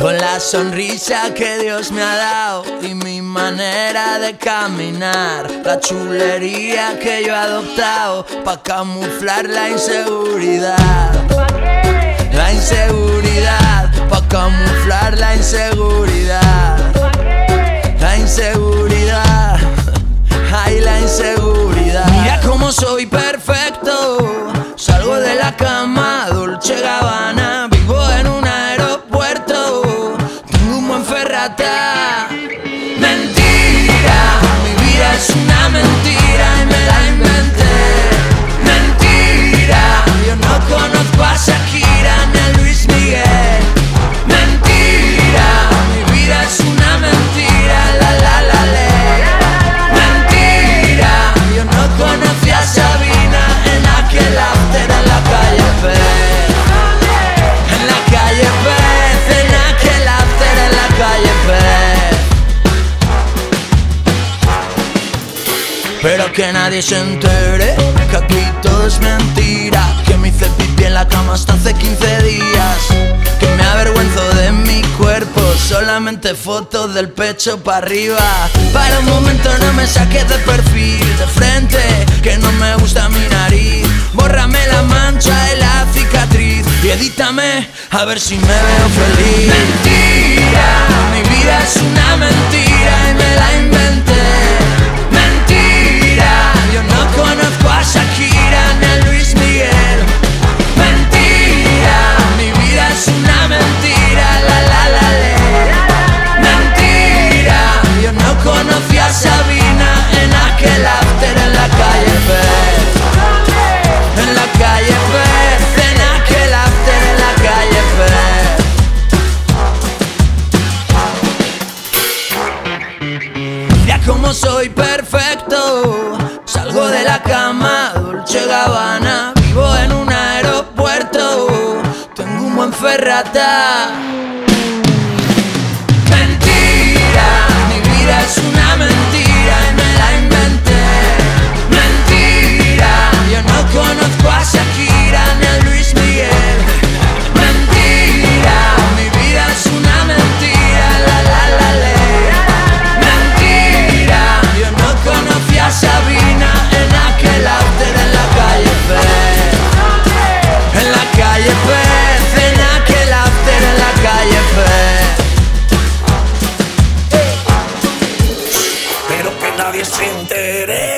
Con la sonrisa que Dios me ha dado y mi manera de caminar, la chulería que yo he adoptado pa' camuflar la inseguridad. La inseguridad, pa' camuflar la inseguridad. La inseguridad, ay, la inseguridad. Mira cómo soy perfecto, salgo de la cama, Dolce Gabbana, vivo en un aeropuerto, tengo un buen Ferrata. Mentira, mi vida es una mentira y me la inventé. Mentira, yo no conozco a Shakira ni a Luis Miguel. Mentira, mi vida es una mentira, la ley. Mentira, yo no conocí a Sabina en aquel after en la calle Pez. En la calle Pez, en aquel after en la calle Pez. Pero que nadie se entere que aquí todo es mentira, que me hice pipí en la cama hasta hace 15 días, que me avergüenzo de mi cuerpo, solamente fotos del pecho para arriba. Para un momento no me saques de perfil, de frente, que no me gusta mi nariz. Bórrame la mancha y la cicatriz y edítame a ver si me veo feliz. Mentira, mi vida es una mentira y me la inventé. Mentira, yo no conozco a Shakira ni a Luis Miguel. Mentira, mi vida es una mentira, la ley. Mentira, yo no conocí a Sabina en aquel after en la calle Pez. En la calle Pez, en aquel after en la calle Pez. Mira cómo soy perfecto, salgo de la cama, Dolce Gabbana, vivo en un aeropuerto, tengo un buen Ferrata. Mentira, mi vida es una mentira y me la inventé. Mentira, yo no conozco a Shakira ni a Luis Miguel. Mentira, mi vida es una mentira, la ley. Mentira, yo no conocí a Sabina en aquel after en la calle Pez. En la calle Pez, en aquel after en la calle Pez. Pero que nadie se entere